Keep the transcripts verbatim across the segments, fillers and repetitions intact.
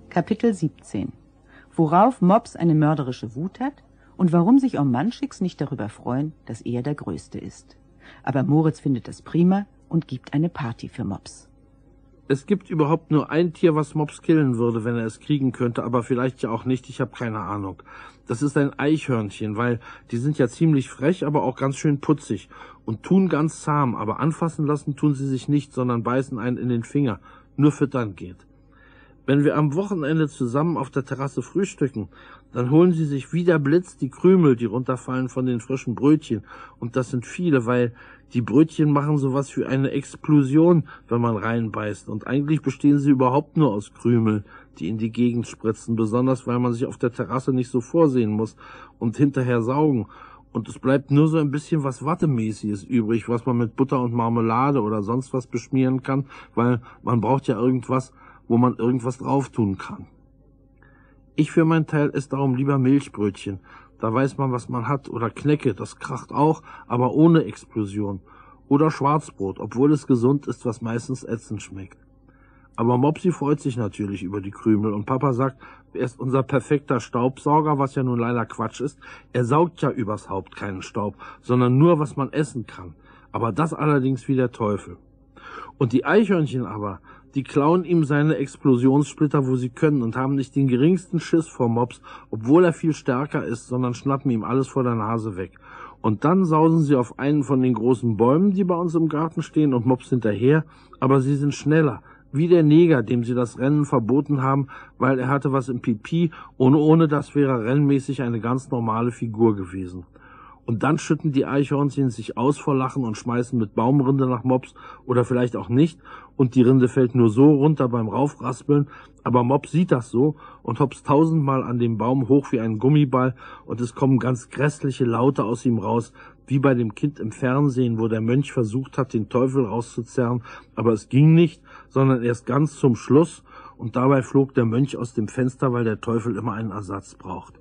Kapitel siebzehn. Worauf Mops eine mörderische Wut hat und warum sich Ormanschicks nicht darüber freuen, dass er der Größte ist. Aber Moritz findet das prima und gibt eine Party für Mops. Es gibt überhaupt nur ein Tier, was Mops killen würde, wenn er es kriegen könnte, aber vielleicht ja auch nicht, ich habe keine Ahnung. Das ist ein Eichhörnchen, weil die sind ja ziemlich frech, aber auch ganz schön putzig und tun ganz zahm, aber anfassen lassen tun sie sich nicht, sondern beißen einen in den Finger. Nur füttern geht. Wenn wir am Wochenende zusammen auf der Terrasse frühstücken, dann holen sie sich wie der Blitz die Krümel, die runterfallen von den frischen Brötchen. Und das sind viele, weil die Brötchen machen sowas wie eine Explosion, wenn man reinbeißt. Und eigentlich bestehen sie überhaupt nur aus Krümel, die in die Gegend spritzen, besonders weil man sich auf der Terrasse nicht so vorsehen muss und hinterher saugen. Und es bleibt nur so ein bisschen was Wattemäßiges übrig, was man mit Butter und Marmelade oder sonst was beschmieren kann, weil man braucht ja irgendwas, wo man irgendwas drauf tun kann. Ich für meinen Teil esse darum lieber Milchbrötchen. Da weiß man, was man hat. Oder Knäcke, das kracht auch, aber ohne Explosion. Oder Schwarzbrot, obwohl es gesund ist, was meistens ätzend schmeckt. Aber Mopsi freut sich natürlich über die Krümel und Papa sagt, er ist unser perfekter Staubsauger, was ja nun leider Quatsch ist. Er saugt ja übers Haupt keinen Staub, sondern nur, was man essen kann. Aber das allerdings wie der Teufel. Und die Eichhörnchen aber, die klauen ihm seine Explosionssplitter, wo sie können und haben nicht den geringsten Schiss vor Mops, obwohl er viel stärker ist, sondern schnappen ihm alles vor der Nase weg. Und dann sausen sie auf einen von den großen Bäumen, die bei uns im Garten stehen, und Mops hinterher, aber sie sind schneller, wie der Neger, dem sie das Rennen verboten haben, weil er hatte was im Pipi und ohne das wäre er rennmäßig eine ganz normale Figur gewesen. Und dann schütten die Eichhörnchen sich aus vor Lachen und schmeißen mit Baumrinde nach Mops oder vielleicht auch nicht und die Rinde fällt nur so runter beim Raufraspeln, aber Mops sieht das so und hopst tausendmal an dem Baum hoch wie ein Gummiball und es kommen ganz grässliche Laute aus ihm raus, wie bei dem Kind im Fernsehen, wo der Mönch versucht hat, den Teufel rauszuzerren, aber es ging nicht, sondern erst ganz zum Schluss und dabei flog der Mönch aus dem Fenster, weil der Teufel immer einen Ersatz braucht.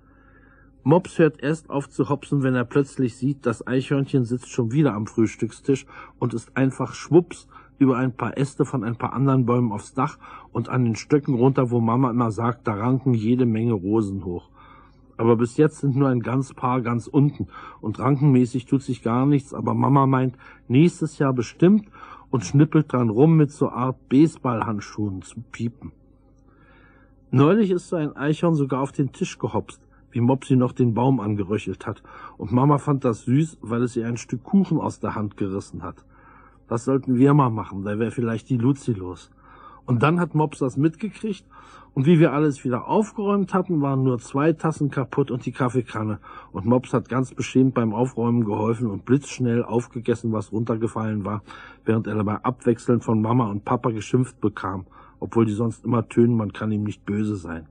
Mops hört erst auf zu hopsen, wenn er plötzlich sieht, das Eichhörnchen sitzt schon wieder am Frühstückstisch und ist einfach schwupps über ein paar Äste von ein paar anderen Bäumen aufs Dach und an den Stöcken runter, wo Mama immer sagt, da ranken jede Menge Rosen hoch. Aber bis jetzt sind nur ein ganz paar ganz unten und rankenmäßig tut sich gar nichts, aber Mama meint, nächstes Jahr bestimmt und schnippelt dran rum mit so Art Baseballhandschuhen zu piepen. Neulich ist so ein Eichhorn sogar auf den Tisch gehopst, wie Mopsi noch den Baum angeröchelt hat. Und Mama fand das süß, weil es ihr ein Stück Kuchen aus der Hand gerissen hat. Das sollten wir mal machen, da wäre vielleicht die Luzi los. Und dann hat Mops das mitgekriegt und wie wir alles wieder aufgeräumt hatten, waren nur zwei Tassen kaputt und die Kaffeekanne. Und Mops hat ganz beschämt beim Aufräumen geholfen und blitzschnell aufgegessen, was runtergefallen war, während er dabei abwechselnd von Mama und Papa geschimpft bekam, obwohl die sonst immer tönen, man kann ihm nicht böse sein.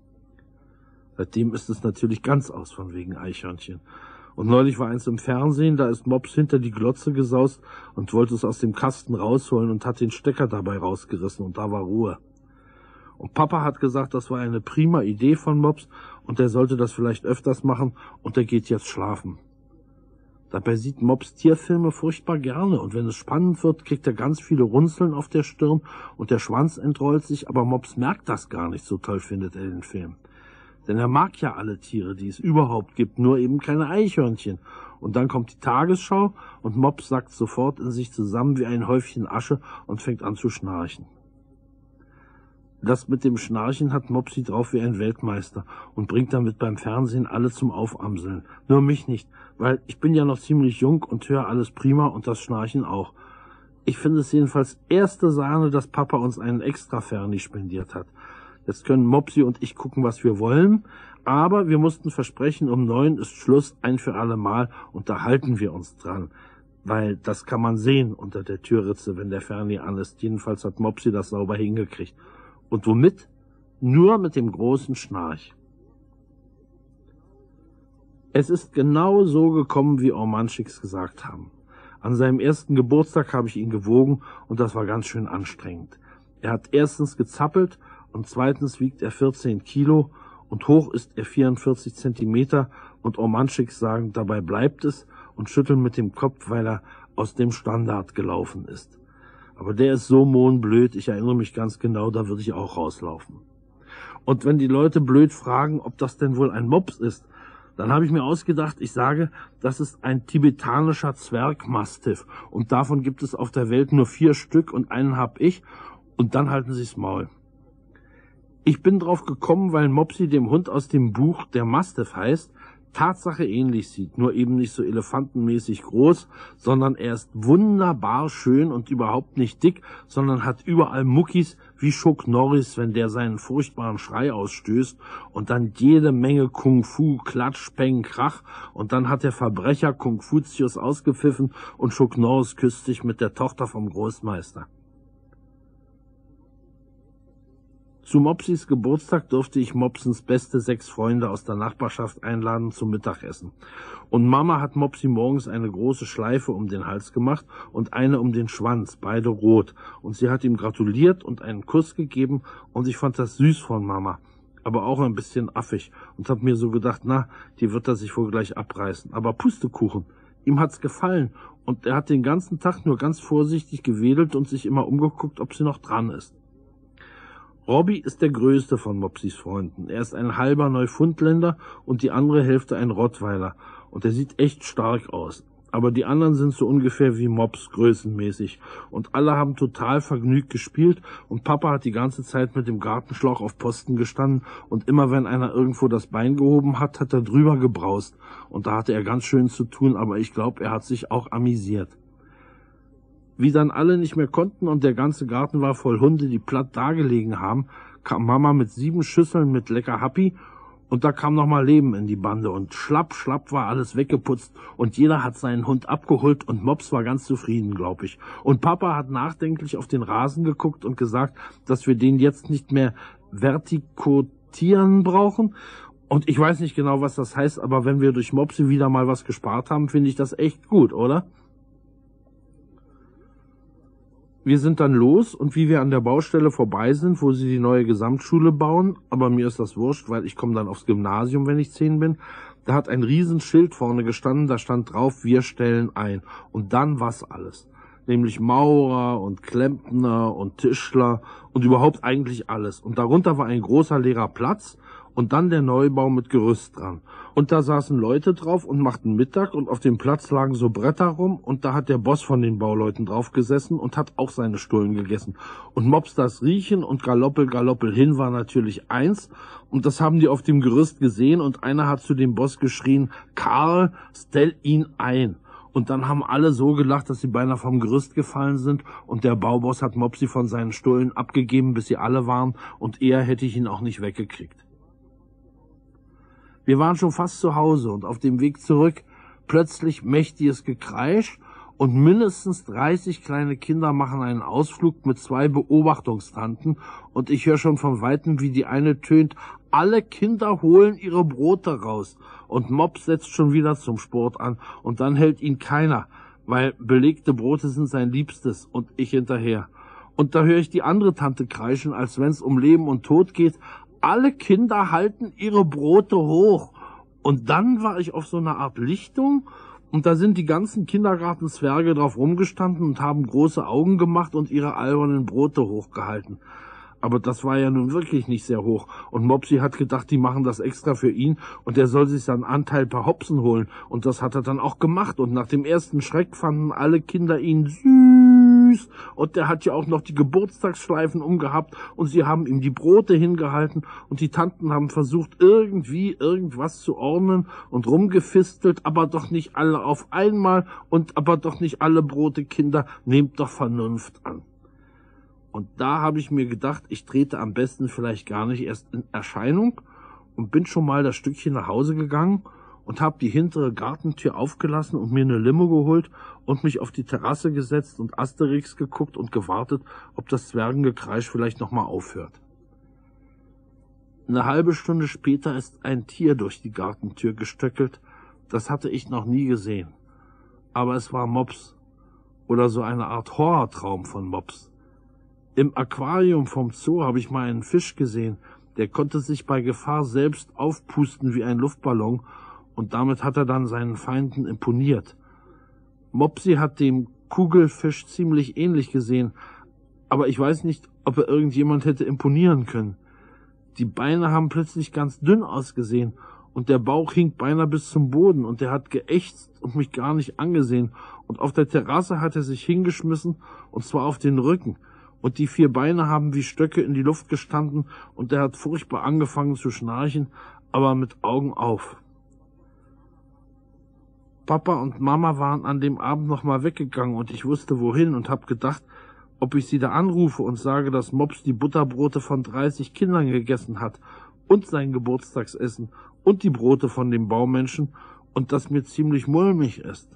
Seitdem ist es natürlich ganz aus von wegen Eichhörnchen. Und neulich war eins im Fernsehen, da ist Mops hinter die Glotze gesaust und wollte es aus dem Kasten rausholen und hat den Stecker dabei rausgerissen und da war Ruhe. Und Papa hat gesagt, das war eine prima Idee von Mops und er sollte das vielleicht öfters machen und er geht jetzt schlafen. Dabei sieht Mops Tierfilme furchtbar gerne und wenn es spannend wird, kriegt er ganz viele Runzeln auf der Stirn und der Schwanz entrollt sich, aber Mops merkt das gar nicht, so toll findet er den Film. Denn er mag ja alle Tiere, die es überhaupt gibt, nur eben keine Eichhörnchen. Und dann kommt die Tagesschau und Mops sackt sofort in sich zusammen wie ein Häufchen Asche und fängt an zu schnarchen. Das mit dem Schnarchen hat Mopsi drauf wie ein Weltmeister und bringt damit beim Fernsehen alle zum Aufamseln. Nur mich nicht, weil ich bin ja noch ziemlich jung und höre alles prima und das Schnarchen auch. Ich finde es jedenfalls erste Sahne, dass Papa uns einen extra Ferni spendiert hat. Jetzt können Mopsi und ich gucken, was wir wollen, aber wir mussten versprechen, um neun ist Schluss, ein für alle Mal, und da halten wir uns dran, weil das kann man sehen unter der Türritze, wenn der Ferni an ist. Jedenfalls hat Mopsi das sauber hingekriegt. Und womit? Nur mit dem großen Schnarch. Es ist genau so gekommen, wie Ormanschicks gesagt haben. An seinem ersten Geburtstag habe ich ihn gewogen und das war ganz schön anstrengend. Er hat erstens gezappelt und zweitens wiegt er vierzehn Kilo und hoch ist er vierundvierzig Zentimeter und Ormanschicks sagen, dabei bleibt es und schütteln mit dem Kopf, weil er aus dem Standard gelaufen ist. Aber der ist so mohnblöd, ich erinnere mich ganz genau, da würde ich auch rauslaufen. Und wenn die Leute blöd fragen, ob das denn wohl ein Mops ist, dann habe ich mir ausgedacht, ich sage, das ist ein tibetanischer Zwergmastiff. Und davon gibt es auf der Welt nur vier Stück und einen habe ich. Und dann halten sie's Maul. Ich bin drauf gekommen, weil Mopsi dem Hund aus dem Buch, der Mastiff heißt, Tatsache ähnlich sieht, nur eben nicht so elefantenmäßig groß, sondern er ist wunderbar schön und überhaupt nicht dick, sondern hat überall Muckis wie Chuck Norris, wenn der seinen furchtbaren Schrei ausstößt, und dann jede Menge Kung-Fu, Klatsch, Peng, Krach, und dann hat der Verbrecher Konfuzius ausgepfiffen und Chuck Norris küsst sich mit der Tochter vom Großmeister. Zu Mopsis Geburtstag durfte ich Mopsens beste sechs Freunde aus der Nachbarschaft einladen zum Mittagessen. Und Mama hat Mopsi morgens eine große Schleife um den Hals gemacht und eine um den Schwanz, beide rot. Und sie hat ihm gratuliert und einen Kuss gegeben und ich fand das süß von Mama, aber auch ein bisschen affig und hab mir so gedacht, na, die wird er sich wohl gleich abreißen. Aber Pustekuchen, ihm hat's gefallen und er hat den ganzen Tag nur ganz vorsichtig gewedelt und sich immer umgeguckt, ob sie noch dran ist. Robby ist der größte von Mopsis Freunden. Er ist ein halber Neufundländer und die andere Hälfte ein Rottweiler. Und er sieht echt stark aus. Aber die anderen sind so ungefähr wie Mops, größenmäßig. Und alle haben total vergnügt gespielt und Papa hat die ganze Zeit mit dem Gartenschlauch auf Posten gestanden und immer wenn einer irgendwo das Bein gehoben hat, hat er drüber gebraust. Und da hatte er ganz schön zu tun, aber ich glaube, er hat sich auch amüsiert. Wie dann alle nicht mehr konnten und der ganze Garten war voll Hunde, die platt dagelegen haben, kam Mama mit sieben Schüsseln mit lecker Happy und da kam nochmal Leben in die Bande und schlapp, schlapp war alles weggeputzt und jeder hat seinen Hund abgeholt und Mops war ganz zufrieden, glaube ich. Und Papa hat nachdenklich auf den Rasen geguckt und gesagt, dass wir den jetzt nicht mehr vertikotieren brauchen. Und ich weiß nicht genau, was das heißt, aber wenn wir durch Mopsi wieder mal was gespart haben, finde ich das echt gut, oder? Wir sind dann los und wie wir an der Baustelle vorbei sind, wo sie die neue Gesamtschule bauen, aber mir ist das wurscht, weil ich komme dann aufs Gymnasium, wenn ich zehn bin, da hat ein Riesenschild vorne gestanden, da stand drauf, wir stellen ein. Und dann was alles. Nämlich Maurer und Klempner und Tischler und überhaupt eigentlich alles. Und darunter war ein großer leerer Platz und dann der Neubau mit Gerüst dran. Und da saßen Leute drauf und machten Mittag und auf dem Platz lagen so Bretter rum und da hat der Boss von den Bauleuten drauf gesessen und hat auch seine Stullen gegessen. Und Mops das Riechen und Galoppel, Galoppel hin war natürlich eins und das haben die auf dem Gerüst gesehen und einer hat zu dem Boss geschrien, Karl, stell ihn ein. Und dann haben alle so gelacht, dass sie beinahe vom Gerüst gefallen sind und der Bauboss hat Mopsi von seinen Stullen abgegeben, bis sie alle waren und eher hätte ich ihn auch nicht weggekriegt. Wir waren schon fast zu Hause und auf dem Weg zurück plötzlich mächtiges Gekreisch und mindestens dreißig kleine Kinder machen einen Ausflug mit zwei Beobachtungstanten und ich höre schon von Weitem, wie die eine tönt, alle Kinder holen ihre Brote raus und Mops setzt schon wieder zum Sport an und dann hält ihn keiner, weil belegte Brote sind sein Liebstes und ich hinterher. Und da höre ich die andere Tante kreischen, als wenn es um Leben und Tod geht, alle Kinder halten ihre Brote hoch. Und dann war ich auf so einer Art Lichtung und da sind die ganzen Kindergartenzwerge drauf rumgestanden und haben große Augen gemacht und ihre albernen Brote hochgehalten. Aber das war ja nun wirklich nicht sehr hoch. Und Mopsi hat gedacht, die machen das extra für ihn und er soll sich seinen Anteil per Hopsen holen. Und das hat er dann auch gemacht. Und nach dem ersten Schreck fanden alle Kinder ihn süß. Und der hat ja auch noch die Geburtstagsschleifen umgehabt und sie haben ihm die Brote hingehalten und die Tanten haben versucht, irgendwie irgendwas zu ordnen und rumgefistelt, aber doch nicht alle auf einmal und aber doch nicht alle Brote, Kinder, nehmt doch Vernunft an. Und da habe ich mir gedacht, ich trete am besten vielleicht gar nicht erst in Erscheinung und bin schon mal das Stückchen nach Hause gegangen und habe die hintere Gartentür aufgelassen und mir eine Limo geholt und mich auf die Terrasse gesetzt und Asterix geguckt und gewartet, ob das Zwergengekreisch vielleicht nochmal aufhört. Eine halbe Stunde später ist ein Tier durch die Gartentür gestöckelt. Das hatte ich noch nie gesehen. Aber es war Mops oder so eine Art Horrortraum von Mops. Im Aquarium vom Zoo habe ich mal einen Fisch gesehen, der konnte sich bei Gefahr selbst aufpusten wie ein Luftballon und damit hat er dann seinen Feinden imponiert. Mopsi hat dem Kugelfisch ziemlich ähnlich gesehen, aber ich weiß nicht, ob er irgendjemand hätte imponieren können. Die Beine haben plötzlich ganz dünn ausgesehen und der Bauch hing beinahe bis zum Boden und er hat geächzt und mich gar nicht angesehen. Und auf der Terrasse hat er sich hingeschmissen, und zwar auf den Rücken. Und die vier Beine haben wie Stöcke in die Luft gestanden und er hat furchtbar angefangen zu schnarchen, aber mit Augen auf. Papa und Mama waren an dem Abend noch mal weggegangen und ich wusste wohin und hab gedacht, ob ich sie da anrufe und sage, dass Mops die Butterbrote von dreißig Kindern gegessen hat und sein Geburtstagsessen und die Brote von dem Baumenschen und dass mir ziemlich mulmig ist.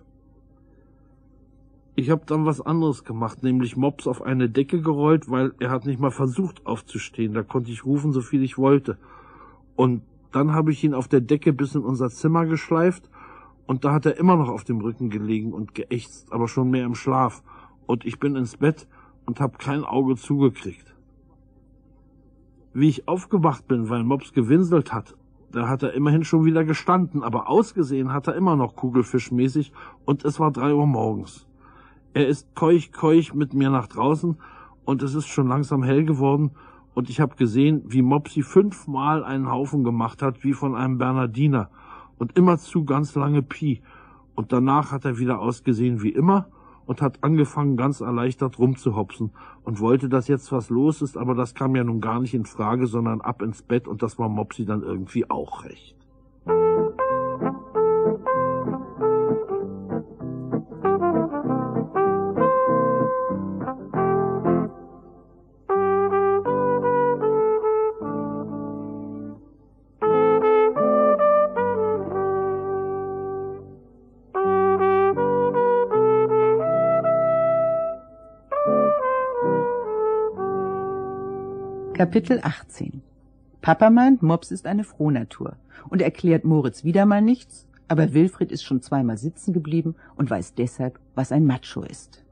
Ich habe dann was anderes gemacht, nämlich Mops auf eine Decke gerollt, weil er hat nicht mal versucht aufzustehen. Da konnte ich rufen, so viel ich wollte. Und dann habe ich ihn auf der Decke bis in unser Zimmer geschleift und da hat er immer noch auf dem Rücken gelegen und geächzt, aber schon mehr im Schlaf. Und ich bin ins Bett und habe kein Auge zugekriegt. Wie ich aufgewacht bin, weil Mops gewinselt hat, da hat er immerhin schon wieder gestanden, aber ausgesehen hat er immer noch kugelfischmäßig und es war drei Uhr morgens. Er ist keuch, keuch mit mir nach draußen und es ist schon langsam hell geworden und ich habe gesehen, wie Mopsi fünfmal einen Haufen gemacht hat, wie von einem Bernardiner und immerzu ganz lange Pi. Und danach hat er wieder ausgesehen wie immer und hat angefangen, ganz erleichtert rumzuhopsen und wollte, dass jetzt was los ist, aber das kam ja nun gar nicht in Frage, sondern ab ins Bett und das war Mopsi dann irgendwie auch recht. Kapitel achtzehn. Papa meint, Mops ist eine Frohnatur und erklärt Moritz wieder mal nichts, aber Wilfried ist schon zweimal sitzen geblieben und weiß deshalb, was ein Macho ist.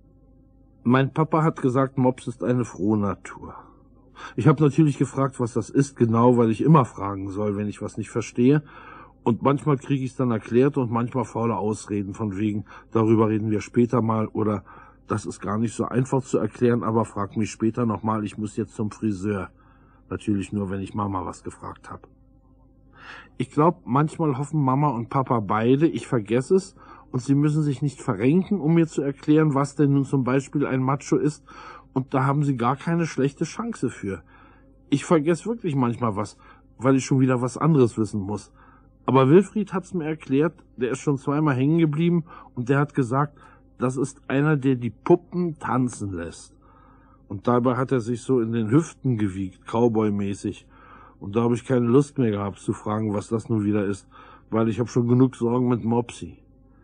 Mein Papa hat gesagt, Mops ist eine Frohnatur. Ich habe natürlich gefragt, was das ist, genau, weil ich immer fragen soll, wenn ich was nicht verstehe. Und manchmal kriege ich es dann erklärt und manchmal faule Ausreden von wegen, darüber reden wir später mal oder das ist gar nicht so einfach zu erklären, aber frag mich später nochmal, ich muss jetzt zum Friseur. Natürlich nur, wenn ich Mama was gefragt habe. Ich glaube, manchmal hoffen Mama und Papa beide, ich vergesse es und sie müssen sich nicht verrenken, um mir zu erklären, was denn nun zum Beispiel ein Macho ist und da haben sie gar keine schlechte Chance für. Ich vergesse wirklich manchmal was, weil ich schon wieder was anderes wissen muss. Aber Wilfried hat's mir erklärt, der ist schon zweimal hängen geblieben und der hat gesagt, das ist einer, der die Puppen tanzen lässt. Und dabei hat er sich so in den Hüften gewiegt, Cowboy-mäßig. Und da habe ich keine Lust mehr gehabt zu fragen, was das nun wieder ist, weil ich habe schon genug Sorgen mit Mopsi.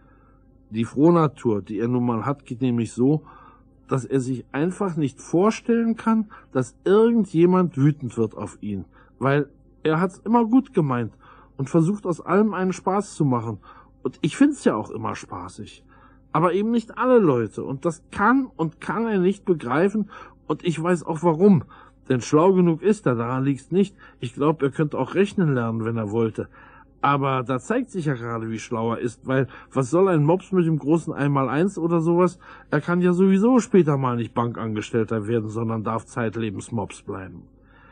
Die Frohnatur, die er nun mal hat, geht nämlich so, dass er sich einfach nicht vorstellen kann, dass irgendjemand wütend wird auf ihn, weil er hat's immer gut gemeint und versucht aus allem einen Spaß zu machen. Und ich find's ja auch immer spaßig. Aber eben nicht alle Leute. Und das kann und kann er nicht begreifen. Und ich weiß auch warum. Denn schlau genug ist er, daran liegt's nicht. Ich glaube, er könnte auch rechnen lernen, wenn er wollte. Aber da zeigt sich ja gerade, wie schlau er ist. Weil, was soll ein Mops mit dem großen Einmaleins oder sowas? Er kann ja sowieso später mal nicht Bankangestellter werden, sondern darf zeitlebens Mops bleiben.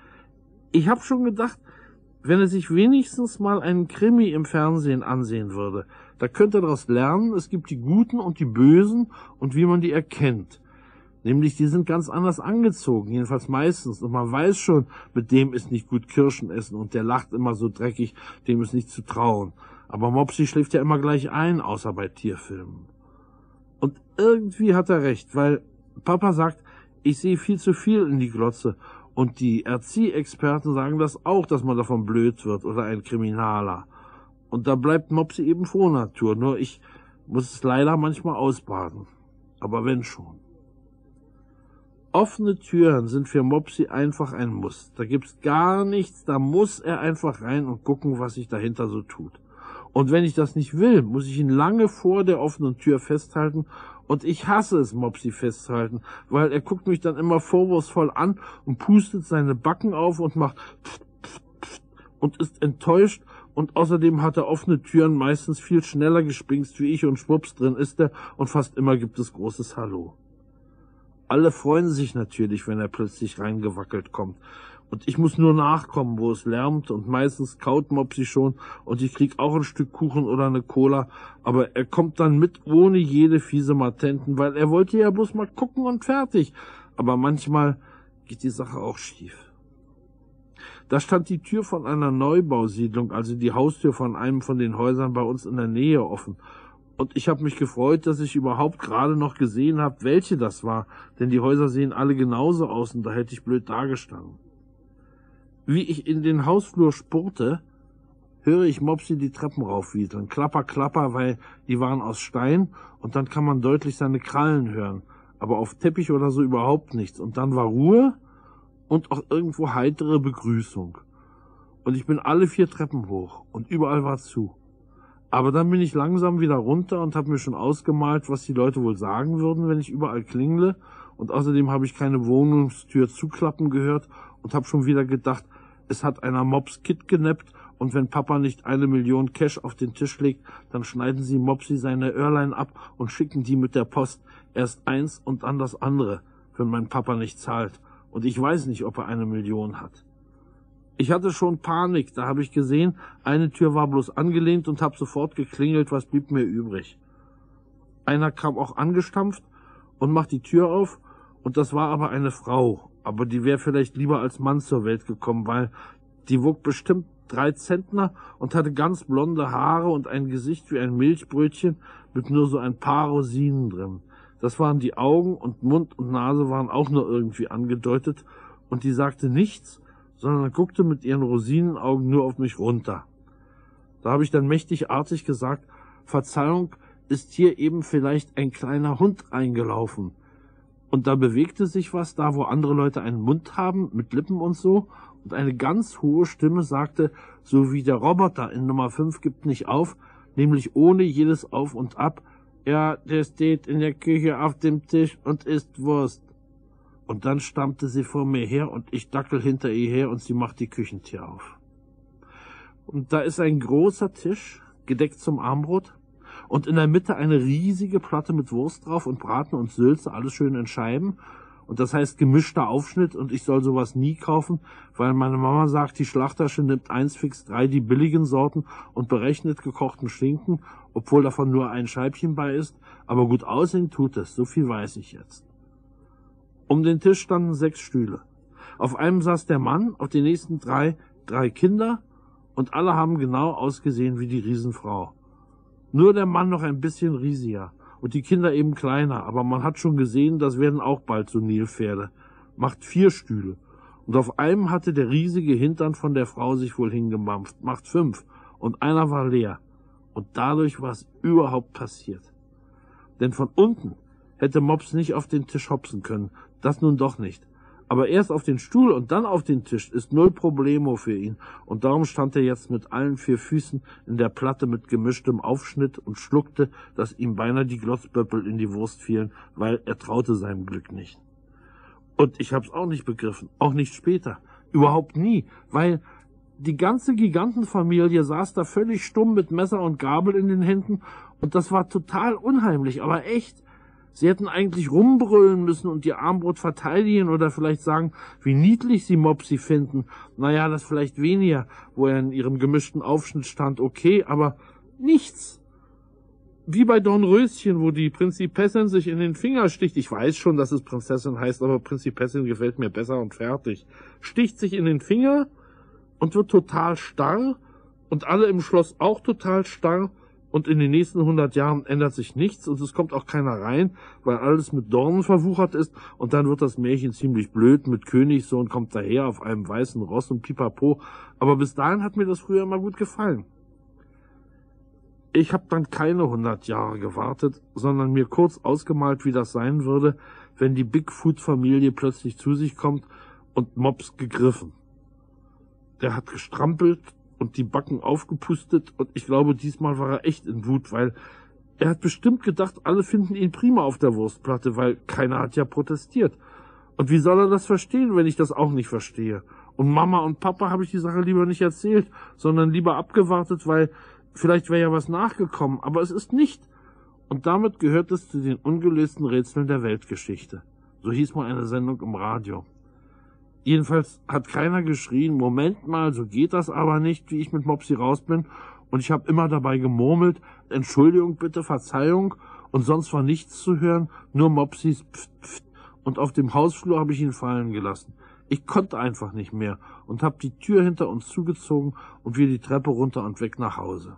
Ich habe schon gedacht, wenn er sich wenigstens mal einen Krimi im Fernsehen ansehen würde, da könnte er daraus lernen, es gibt die Guten und die Bösen und wie man die erkennt. Nämlich, die sind ganz anders angezogen, jedenfalls meistens. Und man weiß schon, mit dem ist nicht gut Kirschen essen und der lacht immer so dreckig, dem ist nicht zu trauen. Aber Mopsi schläft ja immer gleich ein, außer bei Tierfilmen. Und irgendwie hat er recht, weil Papa sagt, ich sehe viel zu viel in die Glotze. Und die Erziehexperten sagen das auch, dass man davon blöd wird oder ein Kriminaler. Und da bleibt Mopsi eben Frohnatur, nur ich muss es leider manchmal ausbaden. Aber wenn schon. Offene Türen sind für Mopsi einfach ein Muss. Da gibt's gar nichts, da muss er einfach rein und gucken, was sich dahinter so tut. Und wenn ich das nicht will, muss ich ihn lange vor der offenen Tür festhalten. Und ich hasse es, Mopsi festzuhalten, weil er guckt mich dann immer vorwurfsvoll an und pustet seine Backen auf und macht pft, pft, pft und ist enttäuscht. Und außerdem hat er offene Türen meistens viel schneller gespingst wie ich und schwupps, drin ist er und fast immer gibt es großes Hallo. Alle freuen sich natürlich, wenn er plötzlich reingewackelt kommt. Und ich muss nur nachkommen, wo es lärmt, und meistens kaut Mopsi schon und ich krieg auch ein Stück Kuchen oder eine Cola, aber er kommt dann mit ohne jede fiese Matenten, weil er wollte ja bloß mal gucken und fertig. Aber manchmal geht die Sache auch schief. Da stand die Tür von einer Neubausiedlung, also die Haustür von einem von den Häusern bei uns in der Nähe, offen. Und ich habe mich gefreut, dass ich überhaupt gerade noch gesehen habe, welche das war, denn die Häuser sehen alle genauso aus und da hätte ich blöd dagestanden. Wie ich in den Hausflur spurte, höre ich Mopsi die Treppen raufwieseln. Klapper, klapper, weil die waren aus Stein und dann kann man deutlich seine Krallen hören. Aber auf Teppich oder so überhaupt nichts. Und dann war Ruhe und auch irgendwo heitere Begrüßung. Und ich bin alle vier Treppen hoch und überall war zu. Aber dann bin ich langsam wieder runter und habe mir schon ausgemalt, was die Leute wohl sagen würden, wenn ich überall klingle. Und außerdem habe ich keine Wohnungstür zuklappen gehört und habe schon wieder gedacht, es hat einer Mops Kid genappt und wenn Papa nicht eine Million Cash auf den Tisch legt, dann schneiden sie Mopsi seine Öhrlein ab und schicken die mit der Post. Erst eins und dann das andere, wenn mein Papa nicht zahlt. Und ich weiß nicht, ob er eine Million hat. Ich hatte schon Panik, da habe ich gesehen, eine Tür war bloß angelehnt und habe sofort geklingelt, was blieb mir übrig. Einer kam auch angestampft und macht die Tür auf und das war aber eine Frau. Aber die wäre vielleicht lieber als Mann zur Welt gekommen, weil die wog bestimmt drei Zentner und hatte ganz blonde Haare und ein Gesicht wie ein Milchbrötchen mit nur so ein paar Rosinen drin. Das waren die Augen und Mund und Nase waren auch nur irgendwie angedeutet und die sagte nichts, sondern guckte mit ihren Rosinenaugen nur auf mich runter. Da habe ich dann mächtig artig gesagt, Verzeihung, ist hier eben vielleicht ein kleiner Hund reingelaufen. Und da bewegte sich was da, wo andere Leute einen Mund haben, mit Lippen und so, und eine ganz hohe Stimme sagte, so wie der Roboter in Nummer fünf gibt nicht auf, nämlich ohne jedes Auf und Ab, ja, der steht in der Küche auf dem Tisch und isst Wurst. Und dann stammte sie vor mir her und ich dackel hinter ihr her und sie macht die Küchentür auf. Und da ist ein großer Tisch, gedeckt zum Armbrot, und in der Mitte eine riesige Platte mit Wurst drauf und Braten und Sülze, alles schön in Scheiben. Und das heißt gemischter Aufschnitt und ich soll sowas nie kaufen, weil meine Mama sagt, die Schlachtasche nimmt eins fix drei die billigen Sorten und berechnet gekochten Schinken, obwohl davon nur ein Scheibchen bei ist. Aber gut aussehen tut es, so viel weiß ich jetzt. Um den Tisch standen sechs Stühle. Auf einem saß der Mann, auf den nächsten drei, drei Kinder und alle haben genau ausgesehen wie die Riesenfrau. Nur der Mann noch ein bisschen riesiger und die Kinder eben kleiner, aber man hat schon gesehen, das werden auch bald so Nilpferde. Macht vier Stühle. Und auf einem hatte der riesige Hintern von der Frau sich wohl hingemampft. Macht fünf. Und einer war leer. Und dadurch war es überhaupt passiert. Denn von unten hätte Mops nicht auf den Tisch hopsen können. Das nun doch nicht. Aber erst auf den Stuhl und dann auf den Tisch ist null Problemo für ihn. Und darum stand er jetzt mit allen vier Füßen in der Platte mit gemischtem Aufschnitt und schluckte, dass ihm beinahe die Glotzböppel in die Wurst fielen, weil er traute seinem Glück nicht. Und ich hab's auch nicht begriffen, auch nicht später, überhaupt nie, weil die ganze Gigantenfamilie saß da völlig stumm mit Messer und Gabel in den Händen und das war total unheimlich, aber echt. Sie hätten eigentlich rumbrüllen müssen und ihr Armbrot verteidigen oder vielleicht sagen, wie niedlich sie Mopsi finden. Naja, das vielleicht weniger, wo er in ihrem gemischten Aufschnitt stand, okay, aber nichts. Wie bei Dornröschen, wo die Prinzipessin sich in den Finger sticht. Ich weiß schon, dass es Prinzessin heißt, aber Prinzipessin gefällt mir besser und fertig. Sticht sich in den Finger und wird total starr und alle im Schloss auch total starr. Und in den nächsten hundert Jahren ändert sich nichts und es kommt auch keiner rein, weil alles mit Dornen verwuchert ist und dann wird das Märchen ziemlich blöd mit Königssohn kommt daher auf einem weißen Ross und pipapo. Aber bis dahin hat mir das früher immer gut gefallen. Ich habe dann keine hundert Jahre gewartet, sondern mir kurz ausgemalt, wie das sein würde, wenn die Bigfoot-Familie plötzlich zu sich kommt und Mops gegriffen. Der hat gestrampelt und die Backen aufgepustet und ich glaube, diesmal war er echt in Wut, weil er hat bestimmt gedacht, alle finden ihn prima auf der Wurstplatte, weil keiner hat ja protestiert. Und wie soll er das verstehen, wenn ich das auch nicht verstehe? Und Mama und Papa habe ich die Sache lieber nicht erzählt, sondern lieber abgewartet, weil vielleicht wäre ja was nachgekommen, aber es ist nicht. Und damit gehört es zu den ungelösten Rätseln der Weltgeschichte. So hieß mal eine Sendung im Radio. Jedenfalls hat keiner geschrien, Moment mal, so geht das aber nicht, wie ich mit Mopsi raus bin. Und ich habe immer dabei gemurmelt, Entschuldigung bitte, Verzeihung. Und sonst war nichts zu hören, nur Mopsis Pft, Pft. Und auf dem Hausflur habe ich ihn fallen gelassen. Ich konnte einfach nicht mehr und habe die Tür hinter uns zugezogen und wir die Treppe runter und weg nach Hause.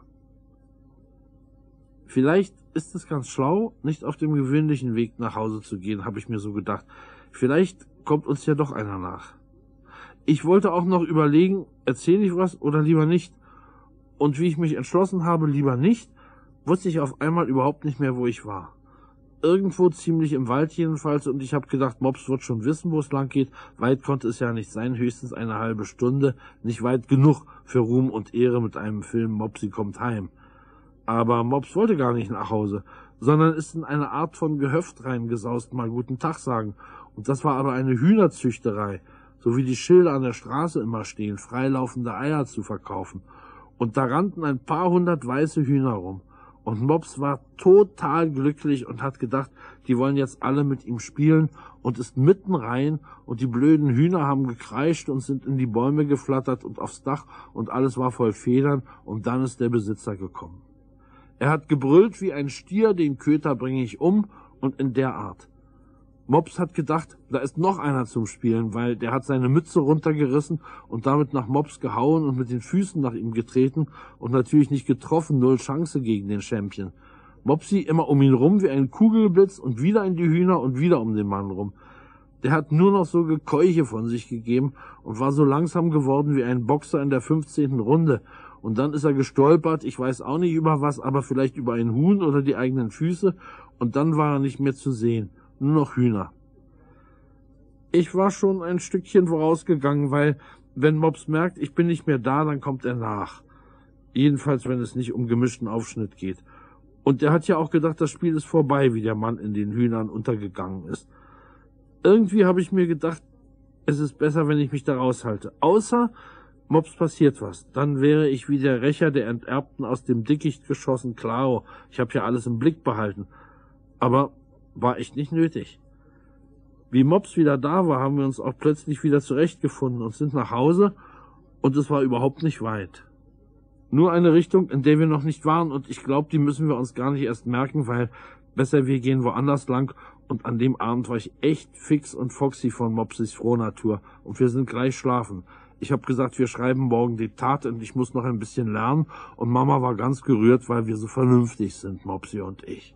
Vielleicht ist es ganz schlau, nicht auf dem gewöhnlichen Weg nach Hause zu gehen, habe ich mir so gedacht. Vielleicht kommt uns ja doch einer nach. Ich wollte auch noch überlegen, erzähle ich was oder lieber nicht. Und wie ich mich entschlossen habe, lieber nicht, wusste ich auf einmal überhaupt nicht mehr, wo ich war. Irgendwo ziemlich im Wald jedenfalls, und ich habe gedacht, Mops wird schon wissen, wo es lang geht. Weit konnte es ja nicht sein, höchstens eine halbe Stunde, nicht weit genug für Ruhm und Ehre mit einem Film Mopsi kommt heim. Aber Mops wollte gar nicht nach Hause, sondern ist in eine Art von Gehöft reingesaust, mal guten Tag sagen. Und das war aber eine Hühnerzüchterei, so wie die Schilder an der Straße immer stehen, freilaufende Eier zu verkaufen. Und da rannten ein paar hundert weiße Hühner rum. Und Mops war total glücklich und hat gedacht, die wollen jetzt alle mit ihm spielen, und ist mitten rein, und die blöden Hühner haben gekreischt und sind in die Bäume geflattert und aufs Dach, und alles war voll Federn, und dann ist der Besitzer gekommen. Er hat gebrüllt wie ein Stier, den Köter bringe ich um, und in der Art. Mops hat gedacht, da ist noch einer zum Spielen, weil der hat seine Mütze runtergerissen und damit nach Mops gehauen und mit den Füßen nach ihm getreten und natürlich nicht getroffen, null Chance gegen den Champion. Mopsi immer um ihn rum wie ein Kugelblitz und wieder in die Hühner und wieder um den Mann rum. Der hat nur noch so Gekeuche von sich gegeben und war so langsam geworden wie ein Boxer in der fünfzehnten Runde. Und dann ist er gestolpert, ich weiß auch nicht über was, aber vielleicht über ein Huhn oder die eigenen Füße, und dann war er nicht mehr zu sehen. Nur noch Hühner. Ich war schon ein Stückchen vorausgegangen, weil, wenn Mops merkt, ich bin nicht mehr da, dann kommt er nach. Jedenfalls, wenn es nicht um gemischten Aufschnitt geht. Und er hat ja auch gedacht, das Spiel ist vorbei, wie der Mann in den Hühnern untergegangen ist. Irgendwie habe ich mir gedacht, es ist besser, wenn ich mich da raushalte. Außer Mops passiert was. Dann wäre ich wie der Rächer der Enterbten aus dem Dickicht geschossen, klaro. Ich habe ja alles im Blick behalten. Aber war echt nicht nötig. Wie Mops wieder da war, haben wir uns auch plötzlich wieder zurechtgefunden und sind nach Hause, und es war überhaupt nicht weit. Nur eine Richtung, in der wir noch nicht waren, und ich glaube, die müssen wir uns gar nicht erst merken, weil besser wir gehen woanders lang, und an dem Abend war ich echt fix und foxy von Mopsis Frohnatur, und wir sind gleich schlafen. Ich habe gesagt, wir schreiben morgen Diktat und ich muss noch ein bisschen lernen, und Mama war ganz gerührt, weil wir so vernünftig sind, Mopsi und ich.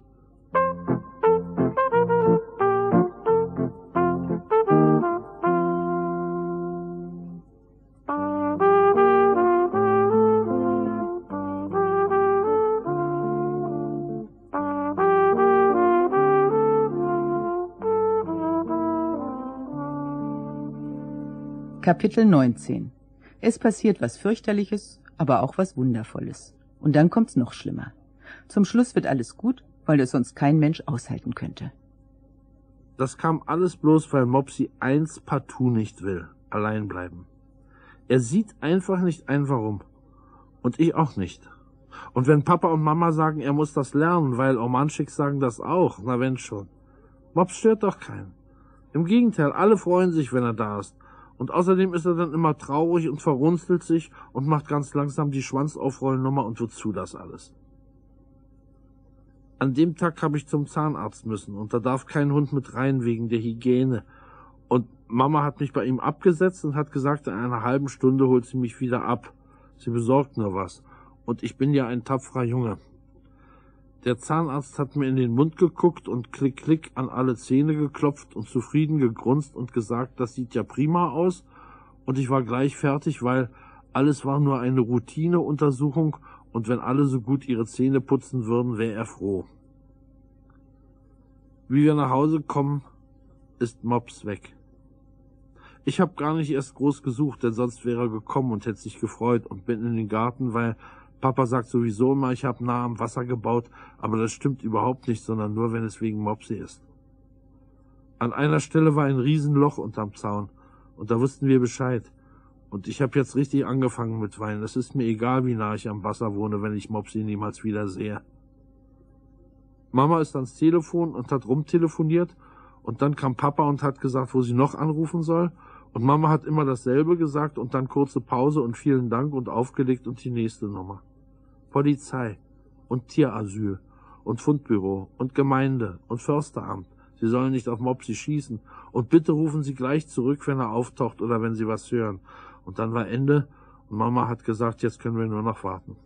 Kapitel neunzehn. Es passiert was Fürchterliches, aber auch was Wundervolles. Und dann kommt's noch schlimmer. Zum Schluss wird alles gut, weil es sonst kein Mensch aushalten könnte. Das kam alles bloß, weil Mopsi eins partout nicht will, allein bleiben. Er sieht einfach nicht ein, warum. Und ich auch nicht. Und wenn Papa und Mama sagen, er muss das lernen, weil Omanschicks sagen das auch, na wenn schon. Mops stört doch keinen. Im Gegenteil, alle freuen sich, wenn er da ist. Und außerdem ist er dann immer traurig und verrunzelt sich und macht ganz langsam die Schwanzaufrollnummer, und wozu das alles? An dem Tag habe ich zum Zahnarzt müssen, und da darf kein Hund mit rein wegen der Hygiene. Und Mama hat mich bei ihm abgesetzt und hat gesagt, in einer halben Stunde holt sie mich wieder ab. Sie besorgt nur was. Und ich bin ja ein tapferer Junge. Der Zahnarzt hat mir in den Mund geguckt und klick, klick an alle Zähne geklopft und zufrieden gegrunzt und gesagt, das sieht ja prima aus. Und ich war gleich fertig, weil alles war nur eine Routineuntersuchung, und wenn alle so gut ihre Zähne putzen würden, wäre er froh. Wie wir nach Hause kommen, ist Mops weg. Ich habe gar nicht erst groß gesucht, denn sonst wäre er gekommen und hätte sich gefreut, und bin in den Garten, weil Papa sagt sowieso immer, ich habe nah am Wasser gebaut, aber das stimmt überhaupt nicht, sondern nur, wenn es wegen Mopsi ist. An einer Stelle war ein Riesenloch unterm Zaun, und da wussten wir Bescheid. Und ich habe jetzt richtig angefangen mit Weinen. Es ist mir egal, wie nah ich am Wasser wohne, wenn ich Mopsi niemals wieder sehe. Mama ist ans Telefon und hat rumtelefoniert, und dann kam Papa und hat gesagt, wo sie noch anrufen soll, Und Mama hat immer dasselbe gesagt und dann kurze Pause und vielen Dank und aufgelegt und die nächste Nummer. Polizei und Tierasyl und Fundbüro und Gemeinde und Försteramt. Sie sollen nicht auf Mopsi schießen. Und bitte rufen Sie gleich zurück, wenn er auftaucht oder wenn Sie was hören. Und dann war Ende und Mama hat gesagt, jetzt können wir nur noch warten.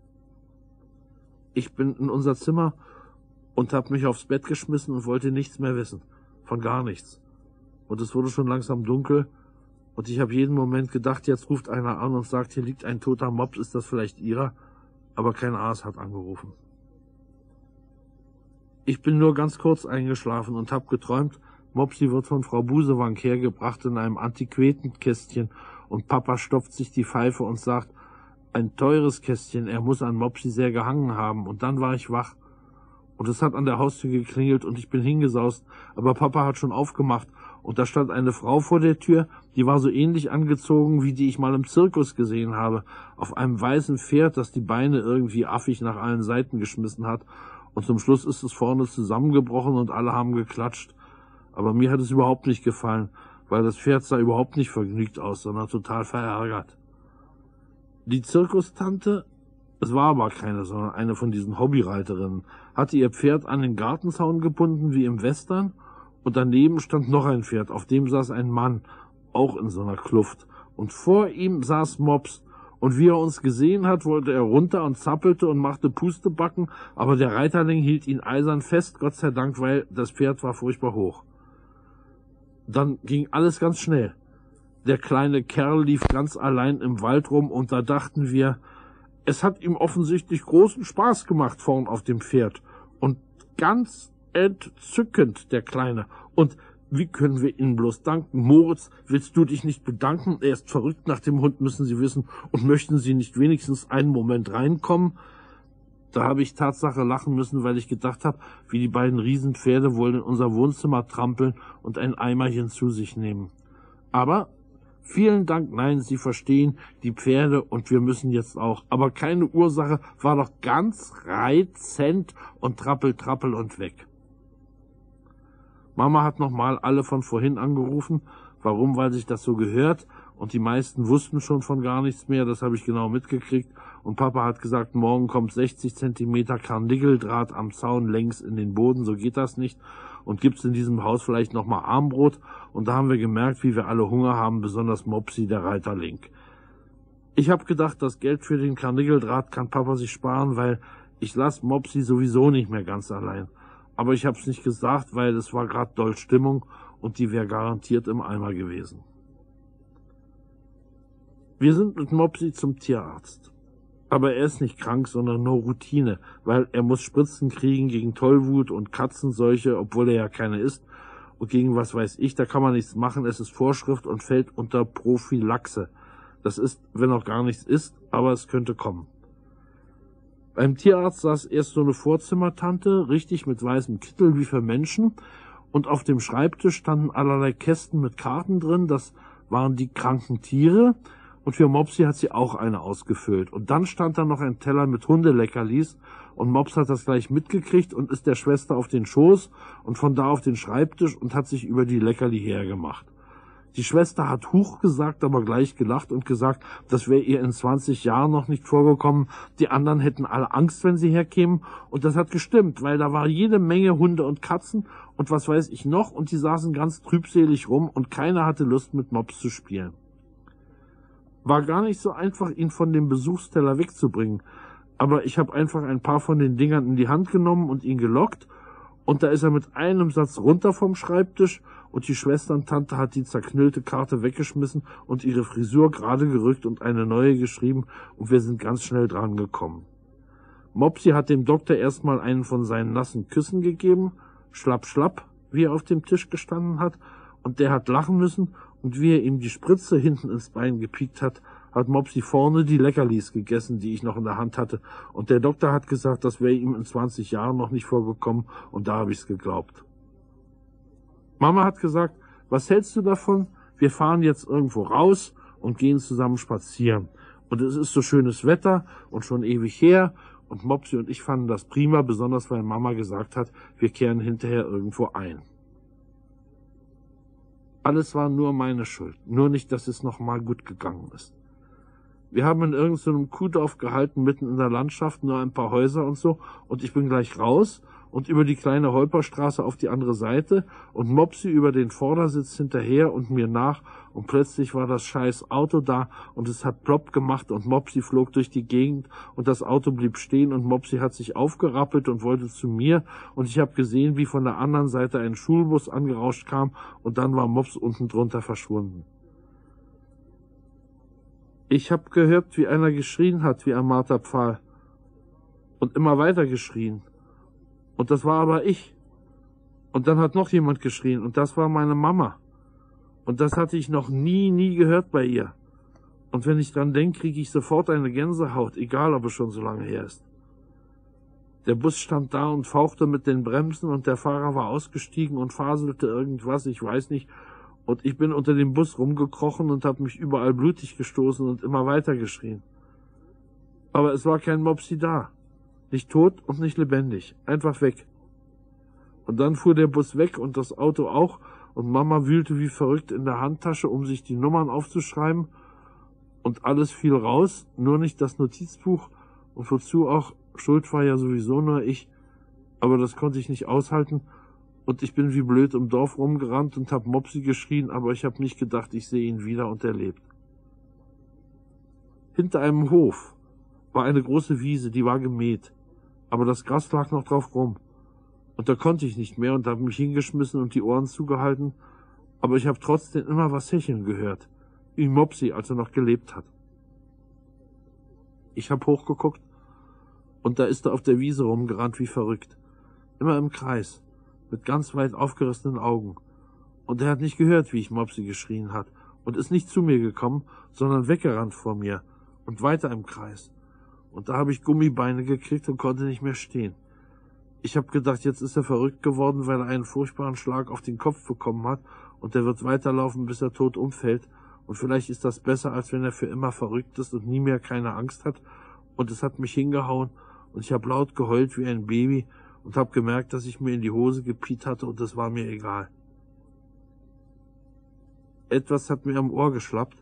Ich bin in unser Zimmer und habe mich aufs Bett geschmissen und wollte nichts mehr wissen. Von gar nichts. Und es wurde schon langsam dunkel und ich habe jeden Moment gedacht, jetzt ruft einer an und sagt, hier liegt ein toter Mops, ist das vielleicht Ihrer? Aber kein Arzt hat angerufen. Ich bin nur ganz kurz eingeschlafen und habe geträumt, Mopsi wird von Frau Busewank hergebracht in einem Antiquitätenkästchen und Papa stopft sich die Pfeife und sagt, ein teures Kästchen, er muss an Mopsi sehr gehangen haben. Und dann war ich wach. Und es hat an der Haustür geklingelt und ich bin hingesaust, aber Papa hat schon aufgemacht und da stand eine Frau vor der Tür, die war so ähnlich angezogen, wie die ich mal im Zirkus gesehen habe, auf einem weißen Pferd, das die Beine irgendwie affig nach allen Seiten geschmissen hat und zum Schluss ist es vorne zusammengebrochen und alle haben geklatscht. Aber mir hat es überhaupt nicht gefallen, weil das Pferd sah überhaupt nicht vergnügt aus, sondern total verärgert. Die Zirkustante, es war aber keine, sondern eine von diesen Hobbyreiterinnen, hatte ihr Pferd an den Gartenzaun gebunden, wie im Western, und daneben stand noch ein Pferd, auf dem saß ein Mann, auch in so einer Kluft, und vor ihm saß Mops, und wie er uns gesehen hat, wollte er runter und zappelte und machte Pustebacken, aber der Reiterling hielt ihn eisern fest, Gott sei Dank, weil das Pferd war furchtbar hoch. Dann ging alles ganz schnell. Der kleine Kerl lief ganz allein im Wald rum und da dachten wir, es hat ihm offensichtlich großen Spaß gemacht vorn auf dem Pferd. Und ganz entzückend, der Kleine. Und wie können wir Ihnen bloß danken? Moritz, willst du dich nicht bedanken? Er ist verrückt nach dem Hund, müssen Sie wissen. Und möchten Sie nicht wenigstens einen Moment reinkommen? Da habe ich Tatsache lachen müssen, weil ich gedacht habe, wie die beiden Riesenpferde wohl in unser Wohnzimmer trampeln und ein Eimerchen zu sich nehmen. Aber vielen Dank, nein, Sie verstehen, die Pferde und wir müssen jetzt auch. Aber keine Ursache, war doch ganz reizend und trappel, trappel und weg. Mama hat nochmal alle von vorhin angerufen. Warum? Weil sich das so gehört. Und die meisten wussten schon von gar nichts mehr, das habe ich genau mitgekriegt. Und Papa hat gesagt, morgen kommt sechzig Zentimeter Karnickeldraht am Zaun längs in den Boden, so geht das nicht. Und gibt's in diesem Haus vielleicht nochmal Armbrot? Und da haben wir gemerkt, wie wir alle Hunger haben, besonders Mopsi, der Reiterling. Ich habe gedacht, das Geld für den Karnickeldraht kann Papa sich sparen, weil ich lasse Mopsi sowieso nicht mehr ganz allein. Aber ich habe es nicht gesagt, weil es war gerade doll Stimmung und die wäre garantiert im Eimer gewesen. Wir sind mit Mopsi zum Tierarzt. Aber er ist nicht krank, sondern nur Routine, weil er muss Spritzen kriegen gegen Tollwut und Katzenseuche, obwohl er ja keine ist. Und gegen was weiß ich, da kann man nichts machen, es ist Vorschrift und fällt unter Prophylaxe. Das ist, wenn auch gar nichts ist, aber es könnte kommen. Beim Tierarzt saß erst so eine Vorzimmertante, richtig mit weißem Kittel wie für Menschen, und auf dem Schreibtisch standen allerlei Kästen mit Karten drin, das waren die kranken Tiere, und für Mopsi hat sie auch eine ausgefüllt. Und dann stand da noch ein Teller mit Hundeleckerlis, und Mops hat das gleich mitgekriegt und ist der Schwester auf den Schoß und von da auf den Schreibtisch und hat sich über die Leckerli hergemacht. Die Schwester hat Huch gesagt, aber gleich gelacht und gesagt, das wäre ihr in zwanzig Jahren noch nicht vorgekommen. Die anderen hätten alle Angst, wenn sie herkämen. Und das hat gestimmt, weil da war jede Menge Hunde und Katzen und was weiß ich noch. Und die saßen ganz trübselig rum und keiner hatte Lust, mit Mops zu spielen. War gar nicht so einfach, ihn von dem Besuchsteller wegzubringen. Aber ich habe einfach ein paar von den Dingern in die Hand genommen und ihn gelockt. Und da ist er mit einem Satz runter vom Schreibtisch und die Schwesterntante hat die zerknüllte Karte weggeschmissen und ihre Frisur gerade gerückt und eine neue geschrieben und wir sind ganz schnell dran gekommen. Mopsi hat dem Doktor erstmal einen von seinen nassen Küssen gegeben, schlapp, schlapp, wie er auf dem Tisch gestanden hat, und der hat lachen müssen und wie er ihm die Spritze hinten ins Bein gepiekt hat, hat Mopsi vorne die Leckerlis gegessen, die ich noch in der Hand hatte. Und der Doktor hat gesagt, das wäre ihm in zwanzig Jahren noch nicht vorgekommen. Und da habe ich es geglaubt. Mama hat gesagt, was hältst du davon? Wir fahren jetzt irgendwo raus und gehen zusammen spazieren. Und es ist so schönes Wetter und schon ewig her. Und Mopsi und ich fanden das prima, besonders weil Mama gesagt hat, wir kehren hinterher irgendwo ein. Alles war nur meine Schuld, nur nicht, dass es noch mal gut gegangen ist. Wir haben in irgendeinem Kuhdorf gehalten, mitten in der Landschaft, nur ein paar Häuser und so, und ich bin gleich raus und über die kleine Holperstraße auf die andere Seite und Mopsi über den Vordersitz hinterher und mir nach, und plötzlich war das scheiß Auto da und es hat plopp gemacht und Mopsi flog durch die Gegend und das Auto blieb stehen und Mopsi hat sich aufgerappelt und wollte zu mir und ich habe gesehen, wie von der anderen Seite ein Schulbus angerauscht kam und dann war Mops unten drunter verschwunden. Ich habe gehört, wie einer geschrien hat, wie ein Marterpfahl. Und immer weiter geschrien. Und das war aber ich. Und dann hat noch jemand geschrien. Und das war meine Mama. Und das hatte ich noch nie, nie gehört bei ihr. Und wenn ich dran denke, kriege ich sofort eine Gänsehaut, egal ob es schon so lange her ist. Der Bus stand da und fauchte mit den Bremsen und der Fahrer war ausgestiegen und faselte irgendwas, ich weiß nicht. Und ich bin unter dem Bus rumgekrochen und habe mich überall blutig gestoßen und immer weiter geschrien. Aber es war kein Mopsi da. Nicht tot und nicht lebendig. Einfach weg. Und dann fuhr der Bus weg und das Auto auch und Mama wühlte wie verrückt in der Handtasche, um sich die Nummern aufzuschreiben. Und alles fiel raus, nur nicht das Notizbuch und wozu auch, schuld war ja sowieso nur ich. Aber das konnte ich nicht aushalten. Und ich bin wie blöd im Dorf rumgerannt und hab Mopsi geschrien, aber ich hab nicht gedacht, ich sehe ihn wieder und er lebt. Hinter einem Hof war eine große Wiese, die war gemäht, aber das Gras lag noch drauf rum. Und da konnte ich nicht mehr und hab mich hingeschmissen und die Ohren zugehalten, aber ich hab trotzdem immer was hecheln gehört, wie Mopsi, als er noch gelebt hat. Ich hab hochgeguckt und da ist er auf der Wiese rumgerannt wie verrückt, immer im Kreis. Mit ganz weit aufgerissenen Augen. Und er hat nicht gehört, wie ich Mopsi geschrien hat, und ist nicht zu mir gekommen, sondern weggerannt vor mir und weiter im Kreis. Und da habe ich Gummibeine gekriegt und konnte nicht mehr stehen. Ich habe gedacht, jetzt ist er verrückt geworden, weil er einen furchtbaren Schlag auf den Kopf bekommen hat und er wird weiterlaufen, bis er tot umfällt. Und vielleicht ist das besser, als wenn er für immer verrückt ist und nie mehr keine Angst hat. Und es hat mich hingehauen und ich habe laut geheult wie ein Baby, und hab gemerkt, dass ich mir in die Hose gepiet hatte und das war mir egal. Etwas hat mir am Ohr geschlappt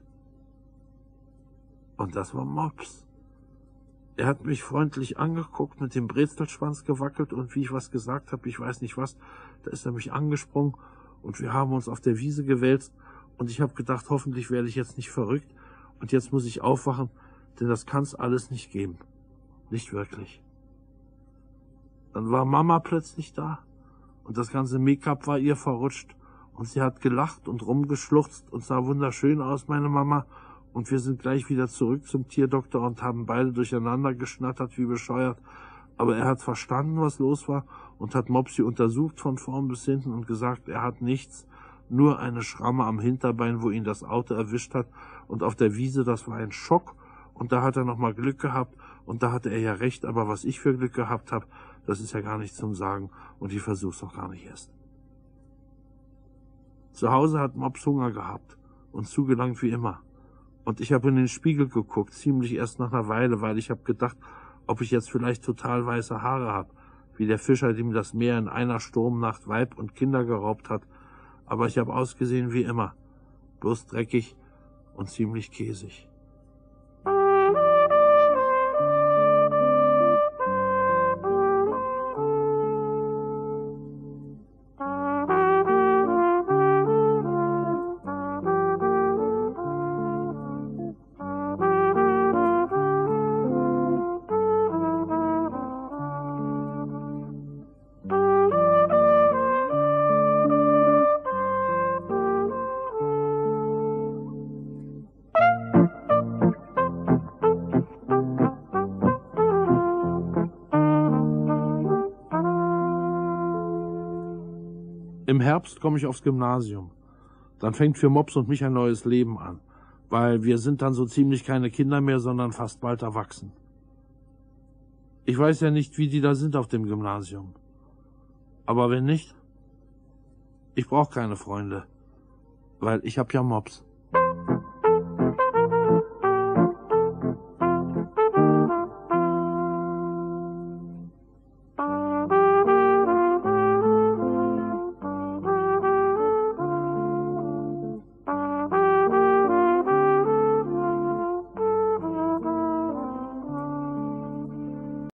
und das war Mops. Er hat mich freundlich angeguckt, mit dem Brezelschwanz gewackelt und wie ich was gesagt habe, ich weiß nicht was, da ist er mich angesprungen und wir haben uns auf der Wiese gewälzt und ich habe gedacht, hoffentlich werde ich jetzt nicht verrückt und jetzt muss ich aufwachen, denn das kann's alles nicht geben. Nicht wirklich. Dann war Mama plötzlich da und das ganze Make-up war ihr verrutscht und sie hat gelacht und rumgeschluchzt und sah wunderschön aus, meine Mama, und wir sind gleich wieder zurück zum Tierdoktor und haben beide durcheinander geschnattert wie bescheuert, aber er hat verstanden, was los war und hat Mopsi untersucht von vorn bis hinten und gesagt, er hat nichts, nur eine Schramme am Hinterbein, wo ihn das Auto erwischt hat und auf der Wiese, das war ein Schock und da hat er nochmal Glück gehabt und da hatte er ja recht, aber was ich für Glück gehabt habe, das ist ja gar nicht zum Sagen und ich versuch's auch gar nicht erst. Zu Hause hat Mops Hunger gehabt und zugelangt wie immer. Und ich habe in den Spiegel geguckt, ziemlich erst nach einer Weile, weil ich habe gedacht, ob ich jetzt vielleicht total weiße Haare habe, wie der Fischer, dem das Meer in einer Sturmnacht Weib und Kinder geraubt hat. Aber ich habe ausgesehen wie immer, bloß dreckig und ziemlich käsig. Im Herbst komme ich aufs Gymnasium. Dann fängt für Mops und mich ein neues Leben an, weil wir sind dann so ziemlich keine Kinder mehr, sondern fast bald erwachsen. Ich weiß ja nicht, wie die da sind auf dem Gymnasium. Aber wenn nicht, ich brauche keine Freunde, weil ich hab ja Mops.